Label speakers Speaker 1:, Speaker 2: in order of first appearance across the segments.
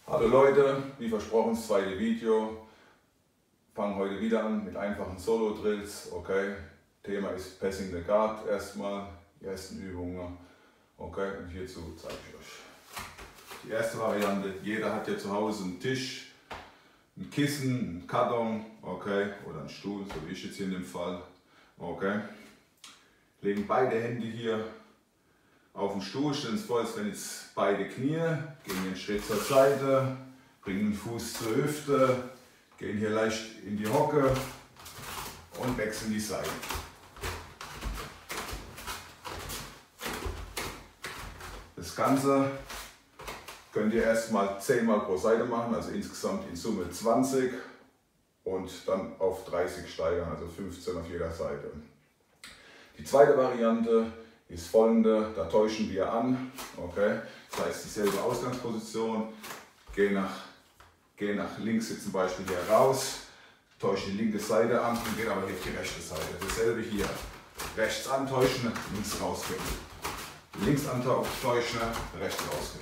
Speaker 1: Hallo Leute, wie versprochen, das zweite Video. Fangen heute wieder an mit einfachen Solo-Drills. Okay, Thema ist Passing the Guard erstmal, die ersten Übungen. Okay, und hierzu zeige ich euch. Die erste Variante, jeder hat ja zu Hause einen Tisch, ein Kissen, einen Karton, okay, oder einen Stuhl, so wie ich jetzt hier in dem Fall. Okay, legen beide Hände hier auf den Stuhl, stellen es vor, als wenn jetzt beide Knie, gehen den Schritt zur Seite, bringen den Fuß zur Hüfte, gehen hier leicht in die Hocke und wechseln die Seite. Das Ganze könnt ihr erstmal 10 Mal pro Seite machen, also insgesamt in Summe 20 und dann auf 30 steigern, also 15 auf jeder Seite. Die zweite Variante ist folgende, da täuschen wir an, okay? Das heißt dieselbe Ausgangsposition, gehen nach links jetzt zum Beispiel hier raus, täuschen die linke Seite an und gehen aber hier auf die rechte Seite. Dasselbe hier, rechts antäuschen, links rausgehen. Links antäuschen, rechts rausgehen.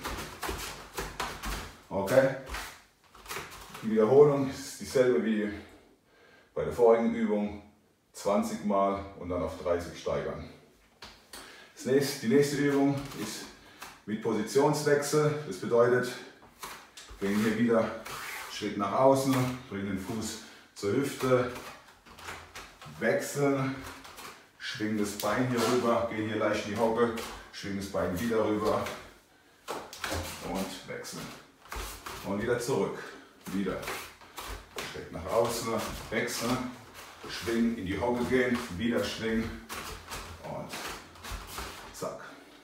Speaker 1: Okay? Die Wiederholung ist dieselbe wie bei der vorigen Übung, 20 Mal und dann auf 30 steigern. Die nächste Übung ist mit Positionswechsel. Das bedeutet, wir gehen hier wieder Schritt nach außen, bringen den Fuß zur Hüfte, wechseln, schwingen das Bein hier rüber, gehen hier leicht in die Hocke, schwingen das Bein wieder rüber und wechseln. Und wieder zurück, wieder Schritt nach außen, wechseln, schwingen, in die Hocke gehen, wieder schwingen und zack.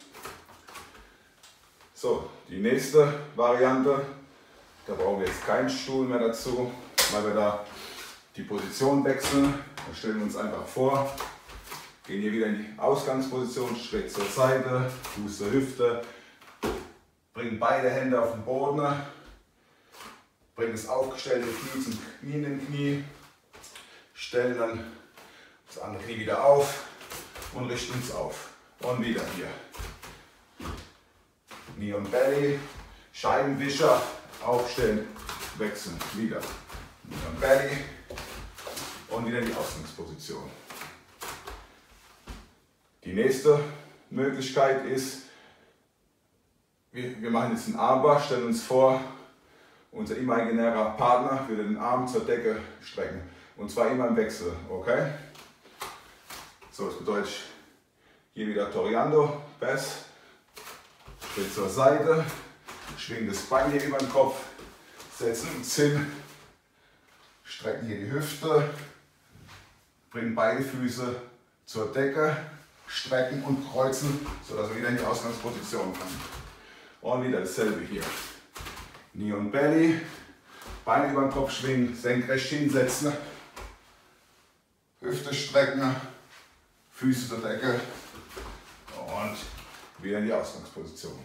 Speaker 1: So, die nächste Variante, da brauchen wir jetzt keinen Stuhl mehr dazu, weil wir da die Position wechseln. Da stellen wir uns einfach vor, gehen hier wieder in die Ausgangsposition, Schritt zur Seite, Fuß zur Hüfte, bringen beide Hände auf den Boden, bringen das aufgestellte Knie zum Knie in den Knie, stellen dann das andere Knie wieder auf und richten uns auf. Und wieder hier. Knie und Belly, Scheibenwischer, aufstellen, wechseln, wieder. Knie und Belly und wieder in die Ausgangsposition. Die nächste Möglichkeit ist, wir machen jetzt einen Armbar, stellen uns vor, unser imaginärer Partner würde den Arm zur Decke strecken. Und zwar immer im Wechsel, okay? So, das bedeutet, hier wieder Toreando, Pass, Schritt zur Seite, schwingen das Bein hier über den Kopf, setzen uns hin, strecken hier die Hüfte, bringen beide Füße zur Decke, strecken und kreuzen, sodass wir wieder in die Ausgangsposition kommen. Und wieder dasselbe hier. Knie und Belly, Beine über den Kopf schwingen, senkrecht hinsetzen, Hüfte strecken, Füße zur Decke. Und wieder in die Ausgangsposition.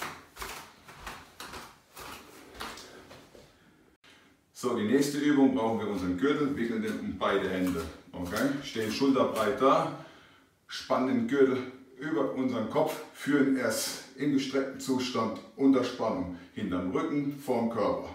Speaker 1: So, die nächste Übung brauchen wir unseren Gürtel, wickeln den um beide Hände. Okay? Stehen schulterbreit da, spannen den Gürtel über unseren Kopf, führen erst im gestreckten Zustand unter Spannung hinterm Rücken, vorm Körper.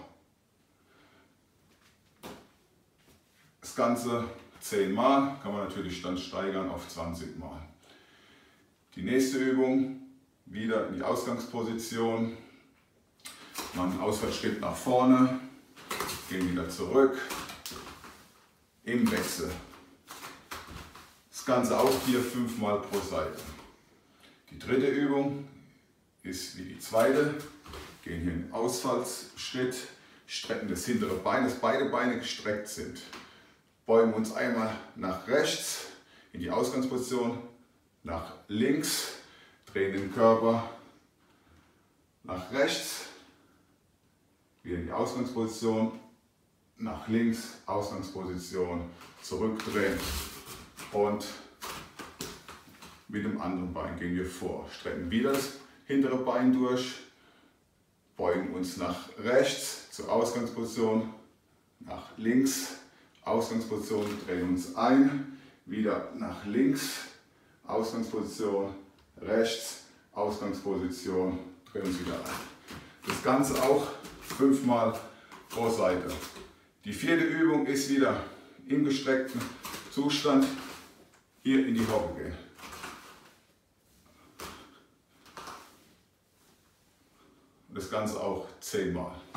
Speaker 1: Das Ganze 10 Mal, kann man natürlich dann steigern auf 20 Mal. Die nächste Übung, wieder in die Ausgangsposition, machen einen Ausfallschritt nach vorne, gehen wieder zurück, im Wechsel. Das Ganze auch hier 5 Mal pro Seite. Die dritte Übung ist wie die zweite, gehen hier in den Ausfallsschritt, strecken das hintere Bein, dass beide Beine gestreckt sind. Beugen uns einmal nach rechts in die Ausgangsposition, nach links, drehen den Körper nach rechts, wieder in die Ausgangsposition, nach links, Ausgangsposition, zurückdrehen und mit dem anderen Bein gehen wir vor. Strecken wieder das hintere Bein durch, beugen uns nach rechts zur Ausgangsposition, nach links, Ausgangsposition, drehen uns ein, wieder nach links, Ausgangsposition, rechts, Ausgangsposition, drehen uns wieder ein. Das Ganze auch 5 Mal pro Seite. Die vierte Übung ist wieder im gestreckten Zustand hier in die Hocke gehen. Das Ganze auch 10 Mal.